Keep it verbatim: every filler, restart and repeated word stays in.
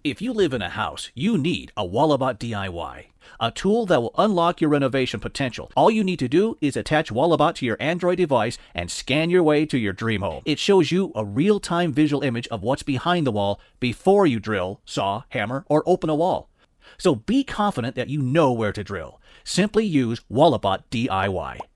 If you live in a house, you need a Walabot D I Y, a tool that will unlock your renovation potential. All you need to do is attach Walabot to your Android device and scan your way to your dream home. It shows you a real-time visual image of what's behind the wall before you drill, saw, hammer, or open a wall. So be confident that you know where to drill. Simply use Walabot D I Y.